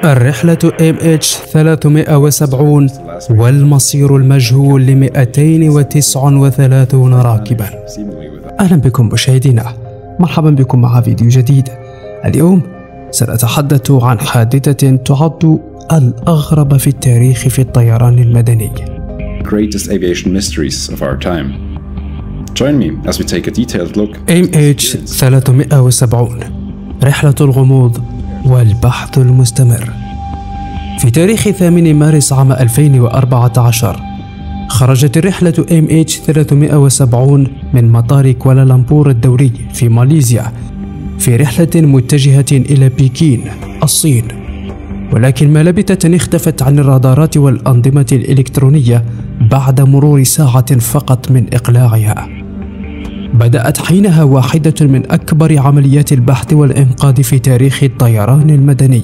الرحلة MH370 والمصير المجهول ل239 راكبا. أهلا بكم مشاهدينا، مرحبا بكم مع فيديو جديد. اليوم سنتحدث عن حادثة تعد الأغرب في التاريخ في الطيران المدني. Greatest aviation mysteries of our time. Join me as we take a detailed look. MH370 رحلة الغموض والبحث المستمر. في تاريخ 8 مارس عام 2014 خرجت الرحلة MH370 من مطار كوالالمبور الدولي في ماليزيا في رحلة متجهة إلى بكين الصين، ولكن ما لبثت أن اختفت عن الرادارات والأنظمة الإلكترونية بعد مرور ساعة فقط من إقلاعها. بدأت حينها واحدة من أكبر عمليات البحث والإنقاذ في تاريخ الطيران المدني.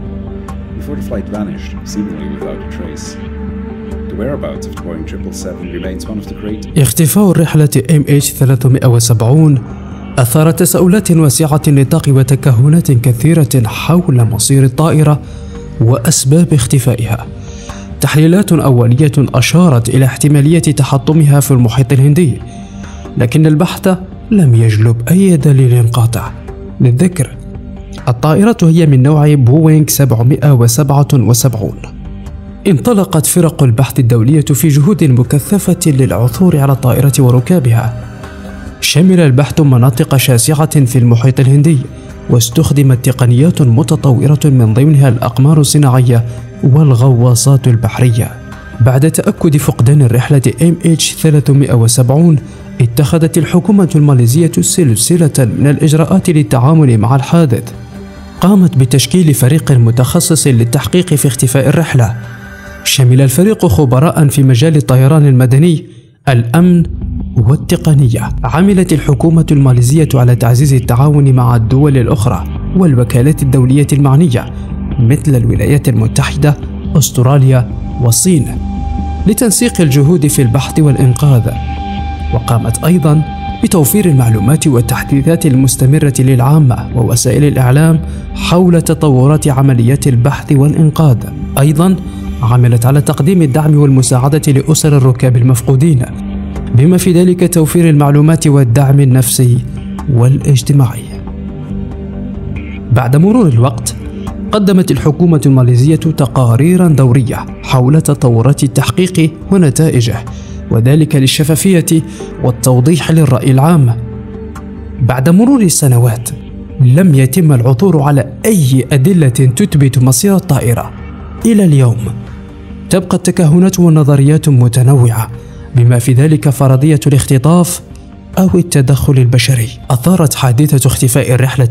اختفاء الرحلة MH370 أثار تساؤلات واسعة النطاق وتكهنات كثيرة حول مصير الطائرة وأسباب اختفائها. تحليلات أولية أشارت إلى احتمالية تحطمها في المحيط الهندي، لكن البحث لم يجلب أي دليل قاطع. للذكر، الطائرة هي من نوع بوينغ 777. انطلقت فرق البحث الدولية في جهود مكثفة للعثور على الطائرة وركابها. شمل البحث مناطق شاسعة في المحيط الهندي، واستخدمت تقنيات متطورة من ضمنها الأقمار الصناعية والغواصات البحرية. بعد تأكد فقدان الرحلة MH370 اتخذت الحكومة الماليزية سلسلة من الإجراءات للتعامل مع الحادث. قامت بتشكيل فريق متخصص للتحقيق في اختفاء الرحلة. شمل الفريق خبراء في مجال الطيران المدني، الأمن والتقنية. عملت الحكومة الماليزية على تعزيز التعاون مع الدول الأخرى والوكالات الدولية المعنية مثل الولايات المتحدة، أستراليا والصين لتنسيق الجهود في البحث والإنقاذ. وقامت أيضا بتوفير المعلومات والتحديثات المستمرة للعامة ووسائل الإعلام حول تطورات عمليات البحث والإنقاذ. أيضا عملت على تقديم الدعم والمساعدة لأسر الركاب المفقودين، بما في ذلك توفير المعلومات والدعم النفسي والاجتماعي. بعد مرور الوقت قدمت الحكومة الماليزية تقاريرا دورية حول تطورات التحقيق ونتائجه، وذلك للشفافية والتوضيح للرأي العام. بعد مرور السنوات لم يتم العثور على أي أدلة تثبت مصير الطائرة. إلى اليوم تبقى التكهنات والنظريات متنوعة، بما في ذلك فرضية الاختطاف أو التدخل البشري. أثارت حادثة اختفاء الرحلة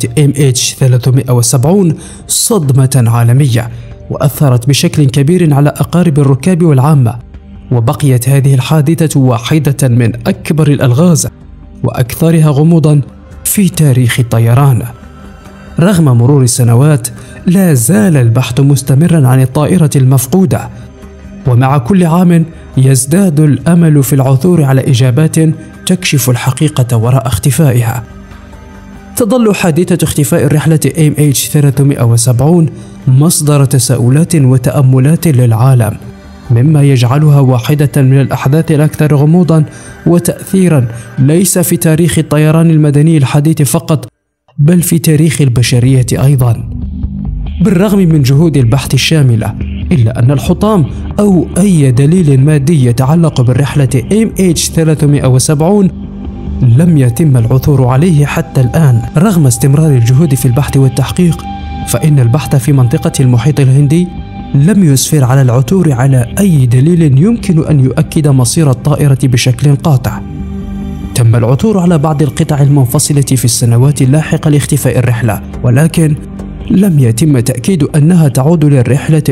MH370 صدمة عالمية، وأثرت بشكل كبير على أقارب الركاب والعامة، وبقيت هذه الحادثة واحدة من أكبر الألغاز وأكثرها غموضا في تاريخ الطيران. رغم مرور السنوات لا زال البحث مستمرا عن الطائرة المفقودة، ومع كل عام يزداد الأمل في العثور على إجابات تكشف الحقيقة وراء اختفائها. تظل حادثة اختفاء الرحلة MH370 مصدر تساؤلات وتأملات للعالم، مما يجعلها واحدة من الأحداث الأكثر غموضا وتأثيرا ليس في تاريخ الطيران المدني الحديث فقط، بل في تاريخ البشرية أيضا. بالرغم من جهود البحث الشاملة، إلا أن الحطام أو أي دليل مادي يتعلق بالرحلة MH370 لم يتم العثور عليه حتى الآن. رغم استمرار الجهود في البحث والتحقيق، فإن البحث في منطقة المحيط الهندي لم يسفر على العثور على أي دليل يمكن أن يؤكد مصير الطائرة بشكل قاطع. تم العثور على بعض القطع المنفصلة في السنوات اللاحقة لاختفاء الرحلة، ولكن لم يتم تأكيد أنها تعود للرحلة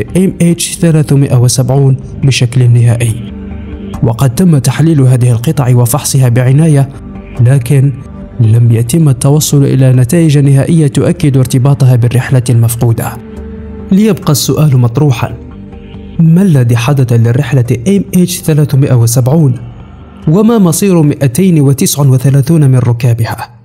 MH370 بشكل نهائي. وقد تم تحليل هذه القطع وفحصها بعناية، لكن لم يتم التوصل إلى نتائج نهائية تؤكد ارتباطها بالرحلة المفقودة. ليبقى السؤال مطروحا: ما الذي حدث للرحلة MH370؟ وما مصير 239 من ركابها؟